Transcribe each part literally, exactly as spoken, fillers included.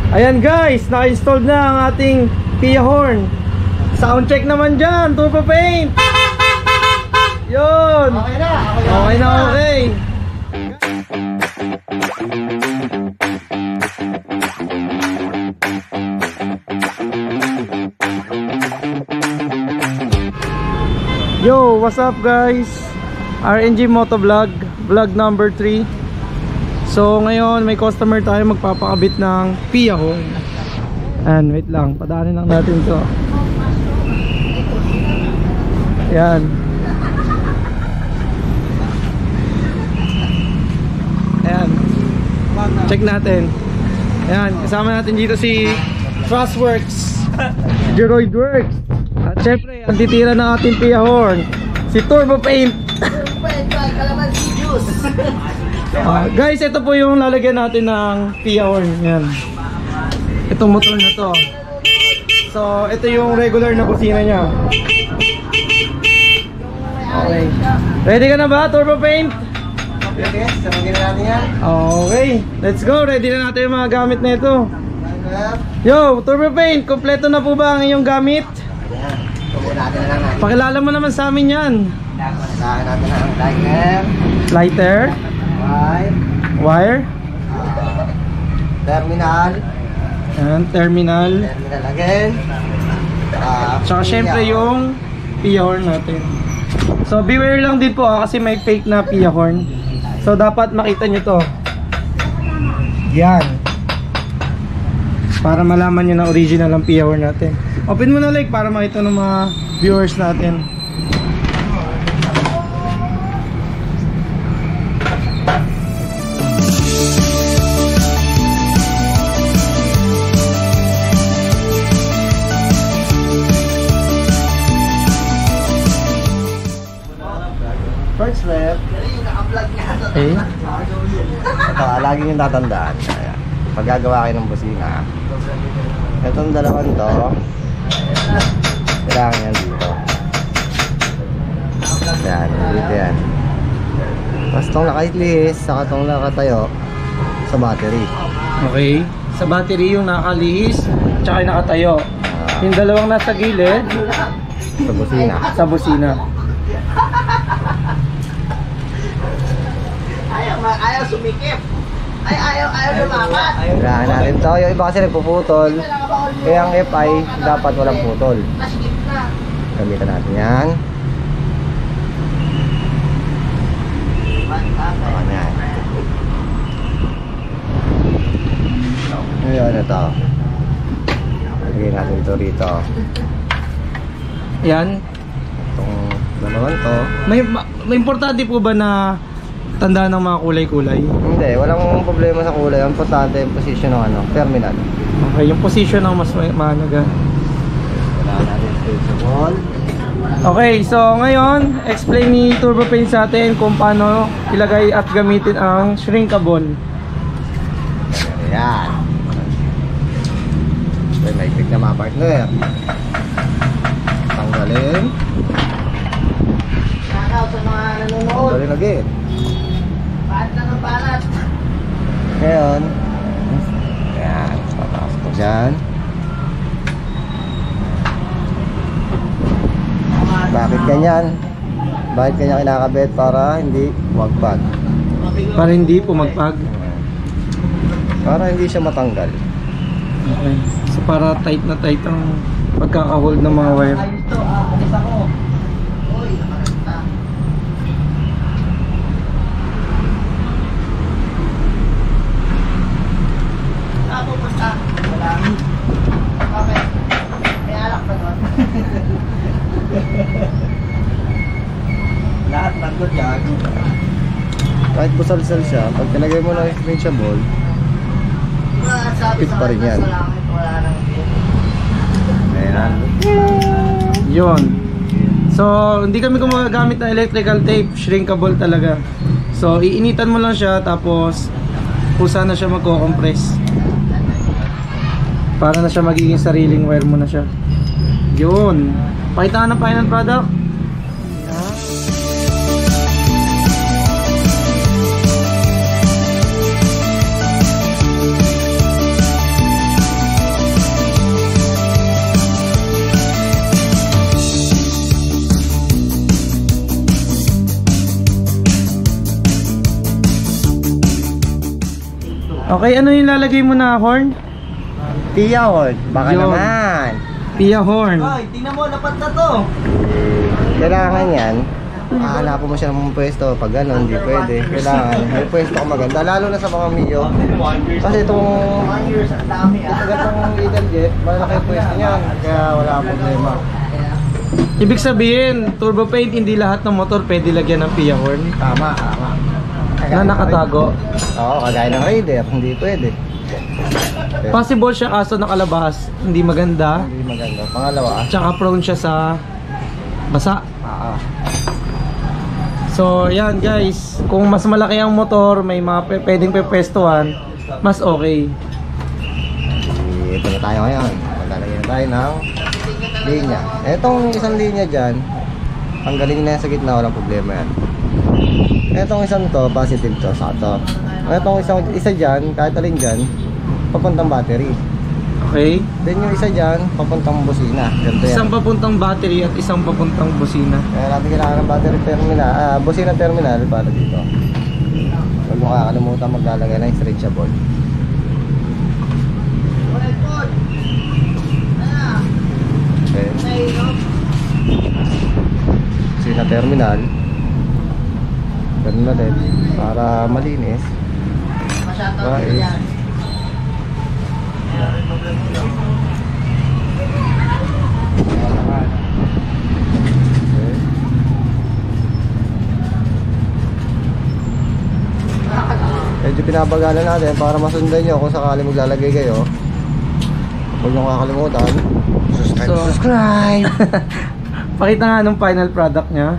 Ayan guys, naka-install na ang ating Pia horn. Sound check naman dyan, Turbo Paint. Yun. Okay na. Okay na, okay. Yo, what's up guys? R N G Motovlog, vlog number three. So ngayon may customer tayo magpapakabit ng Pia horn. And wait lang, padaanin lang natin to. Yan. Ayan. Check natin. Ayan, kasama natin dito si Trustworks, Geroid Works. At syempre, ang titira ng ating Pia horn, si Turbo Paint. Turbo Paint, calamansi juice. uh, Guys, ito po yung lalagyan natin ng Pia horn. Yan. Itong motor na to. So, ito yung regular na busina niya. Okay. Ready ka na ba, Turbo Paint? Okay, sabagin na natin yan. Okay, let's go. Ready na natin yung mga gamit na ito. Yo, Turbo Paint, kompleto na po ba ang iyong gamit? Natin na lang. Pakilala mo naman sa amin yan. Kailangan natin ang lighter, Lighter, wire, wire, uh, terminal, and terminal. terminal again. Uh, Tsaka syempre yung Pia horn natin. So beware lang din po ah, kasi may fake na Pia horn. So dapat makita nyo to. Yan. Para malaman nyo na original ang Pia horn natin. Open mo na like para makita ng mga viewers natin. first left. Okay. Ito, lagi nyo tatandaan. Ayan. Pag gagawa kayo ng busina, itong dalawang to, kailangan yan dito. Yan, dito yan. Tapos itong nakailis, saka itong nakatayo sa battery. Okay. Sa battery yung nakalihis, tsaka yung nakatayo. Ah, Yung dalawang nasa gilid, sa busina. sa busina. Ayaw, ayaw sumikip. Ay, ayaw, ayaw lumapat. Kailangan natin ito. Yung iba kasi nagpuputol. Kaya ang F I dapat walang putol. Nasikip na. Gamitan natin yan. Ayan yan. Ngayon ito. Lagyan natin ito rito. Yan. Itong dalawang to. May, may importante po ba na tandaan ng mga kulay-kulay? Hindi, walang problema sa kulay. Ang importante yung position ng ano, terminal. Okay, yung position ang mas ma- mahalaga. Kailangan natin ito sa wall. Okay, so ngayon, explain ni Turbo Paint sa atin kung paano ilagay at gamitin ang shrinkable. Ayan. Okay, may pick na mga partner. Tanggalin. Nakaw sa mga nanonood. Tanggalin again. Paat lang ang balat. Ngayon, ayan, papasok ko dyan. Bakit ganyan? Bakit ganyan kinakabit para hindi wagpag? Para hindi pumagpag. Para hindi siya matanggal. Okay. So para tight na tight ang pagkaka-hold ng mga wire. Ayos to, ah, alis ako. Uy, nakalita. Ah, pupunta. Wala. Okay. May alak ba doon? Lahat ng ko dyan. Kahit busalsal siya, pag talagay mo ng stretchable, Wala, sabi Fit sa pa rin kanya, yan. wala, wala nang ayan. Yun. So hindi kami gumagamit ng electrical tape, shrinkable talaga. So iinitan mo lang siya tapos kusa na siya magko-compress. Para na siya magiging sariling wire mo na siya. Yun. Pakita ng final product. Okay, ano yung lalagay mo na horn? Pia horn. Baka Yun. naman. Pia horn. Ay, tingnan mo, dapat na to. Kailangan yan. Hahanapin mo siya ng pwesto. Pag gano'n, hindi pwede. Kailangan may pwesto ka maganda. Lalo na sa mga Mio. Kasi itong Ang dami ah. Itong Little Jet, malaki yung pwesto niyan. Kaya wala akong problema. Ibig sabihin, turbo paint, hindi lahat ng motor pwede lagyan ng Pia horn. Tama, tama. Na nakatago. Oo, kagaya ng Raider, hindi pwede. Okay. Possible siya kaso nakalabas, hindi maganda. Hindi maganda. Pangalawa, Tsaka prone siya sa basa. ah, So yan guys, kung mas malaki ang motor, may mga pe- pwedeng pepwestuhan, mas okay. ito na tayo ngayon. Maglalagay na tayo ng linya. Etong isang linya dyan, tanggalin na yan sa gitna, walang problema yan. Etong isang to, positive to, sa to. Etong isang, isa dyan, kahit alin dyan, papuntang battery. Okay? Then yung isa dyan, papuntang busina. Ganito yan. Isang papuntang battery at isang papuntang busina. Kaya natin kailangan ng battery terminal, ah, busina terminal para dito. Huwag mo kakalimutan maglalagay ng stretchable. Okay. Busina terminal. Ganun na din. Para malinis. Right. Medyo pinapagalan natin para masundan nyo kung sakali maglalagay kayo. Huwag nyo kakalimutan. Subscribe, So- subscribe! Pakita nga nung final product niya.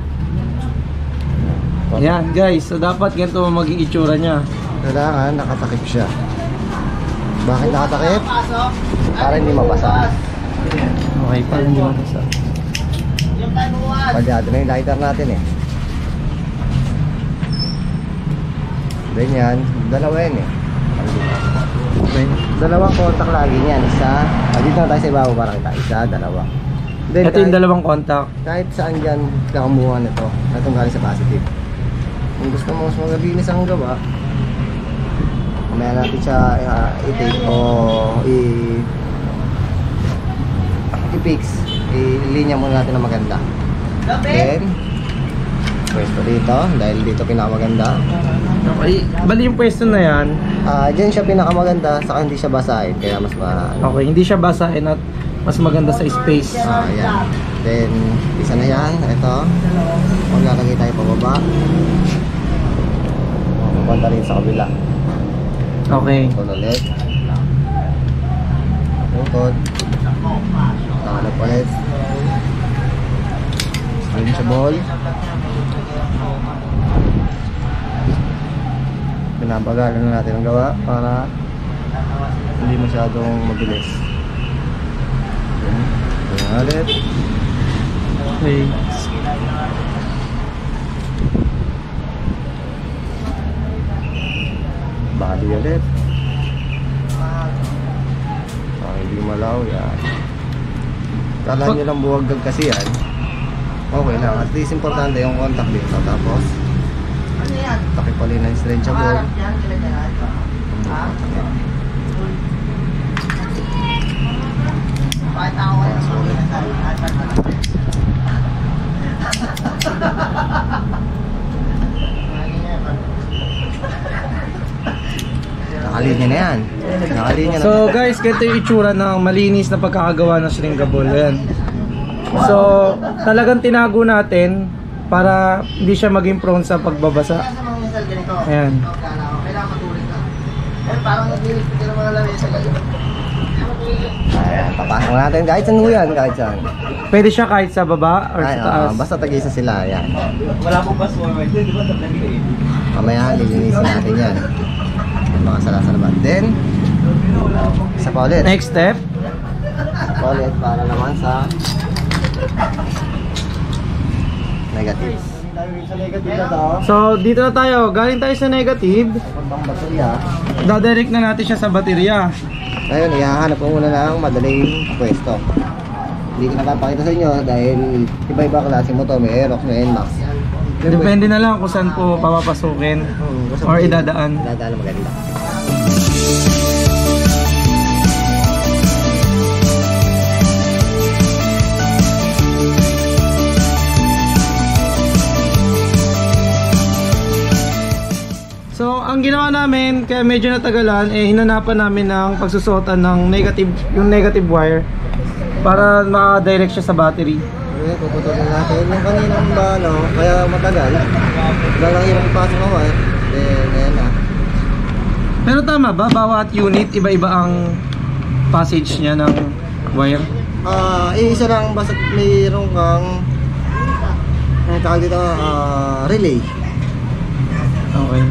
Yan guys, so dapat ganito maging itsura niya. Kailangan nakatakip siya. Bakit nakatakip? Pasok. Para hindi mabasa. Okay, para hindi mabasa. Yung tanuan. Padyado na yung lighter natin eh. Ganyan, dalawa yan eh. Okay. Dalawang kontak lagi niyan. Isa, ah, dito na tayo sa ibabaw para kita. Isa, dalawa. Then, Ito yung kahit, dalawang contact. kahit saan dyan kakamuha nito. Itong galing sa positive. Kung gusto mo mas magabilis ang gawa, mamaya natin siya uh, i-take o i- i-fix. I-linya muna natin na maganda. Gabi. Then, pwesto dito, dahil dito pinakamaganda. Okay. Bali yung pwesto na yan. Ah, dyan siya pinakamaganda, saka hindi siya basahin, kaya mas ma... Okay, hindi siya basahin at mas maganda sa space. Ah, yan. Then, isa na yan, ito. Maglalagay tayo pababa. Pupunta rin sa kabila. Okay. Ito ulit. Bukod. Nakalap ulit. Screen sa ball. Pinapagalan na natin ang gawa para hindi masyadong mabilis. Ito ulit. Okay. Bali ulit. Ah, hindi malaw yan. Kala nyo lang buwagag kasi yan. Okay lang. At least importante yung contact dito. Tapos, Ano yan? takip pala yung stretchable. Pangarap yan, kailangan. Ha? Bakit ako kayo sa ulit na tayo? Nakalinya na yan. Nakalinya na. So guys, ganito yung itsura ng malinis na pagkakagawa ng shrinkable. Yan. So talagang tinago natin para hindi siya maging prone sa pagbabasa. Kaya sa mga minsan ganito. Ayan. Kailangan matulis na. Pero parang naglilis ko ng mga lamesa ganito. Ayan, papasok natin kahit saan mo yan, kahit saan. Pwede siya kahit sa baba or Ay, sa ah, taas. basta tag-isa sila, yan. Wala pong password. Di ba tatlong eh? Mamaya, lilinisin natin yan. Yung mga salasa naman. Then, isa pa ulit. Next step. Isa pa ulit para naman sa negatives. Sa negative na to, So dito na tayo. Galing tayo sa negative. pagpang baterya. Dadirect na natin siya sa baterya. Ngayon, ihahanap ko muna ng madaling pwesto. Hindi ko nakapakita sa inyo dahil iba-iba klase mo to. May Aerox, may N MAX. Depende na lang kung saan po papapasukin Hmm, gusto or mo- idadaan. Idadaan maganda. So, ang ginawa namin, kaya medyo natagalan, eh hinanapan namin ng pagsusuotan ng negative, yung negative wire para ma-direct siya sa battery. Okay, puputulin natin yung kaninang ba, no? Kaya matagal. Lalang yung ipasok ng wire. Then, ayan na. Pero tama ba, bawat unit, iba-iba ang passage niya ng wire? Ah, iisa lang basta mayroon kang ang tawag dito, ah, relay. Okay.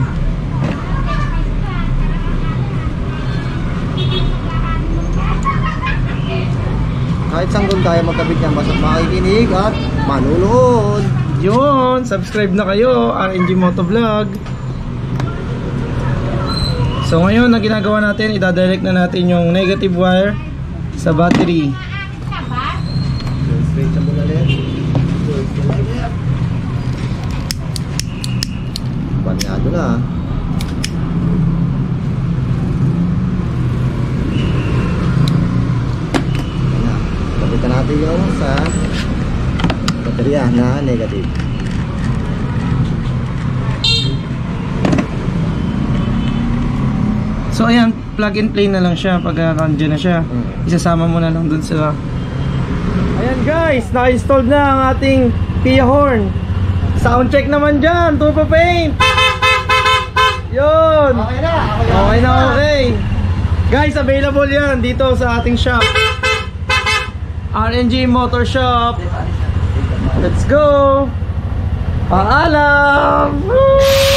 Kahit sanggol tayo magkabit niyan, basta makikinig at manunood. Yun, subscribe na kayo, R N G Motovlog. So ngayon, na ginagawa natin, idadirect na natin yung negative wire sa battery. Straight sa bulalit. Banyado na. Kapitan natin yung sa baterya na negative. So ayan, plug and play na lang siya pag uh, nandiyan na siya. Isasama mo na lang dun sa... Ayan guys, naka-install na ang ating Pia horn. Sound check naman dyan, Tupa Paint. Yun. Okay na, Okay na, okay. Guys, available yan dito sa ating shop, R N G Motor Shop. Let's go. Paalam. Woo!